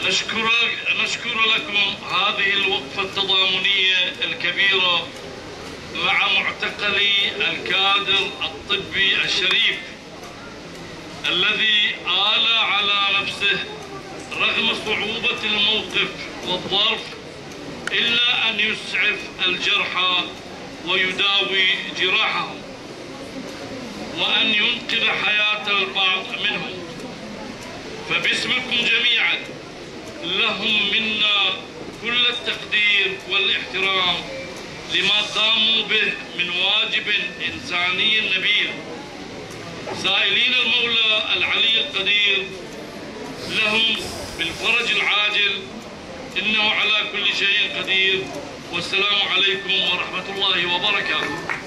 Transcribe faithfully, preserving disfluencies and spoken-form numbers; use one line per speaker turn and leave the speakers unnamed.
نشكر نشكر لكم هذه الوقفة التضامنية الكبيرة مع معتقلي الكادر الطبي الشريف الذي آل على نفسه رغم صعوبة الموقف والظرف إلا أن يسعف الجرحى ويداوي جراحهم وأن ينقذ حياة البعض منهم. فباسمكم جميعا لهم منا كل التقدير والاحترام لما قاموا به من واجب إنساني نبيل، سائلين المولى العلي القدير لهم بالفرج العاجل إنه على كل شيء قدير. والسلام عليكم ورحمة الله وبركاته.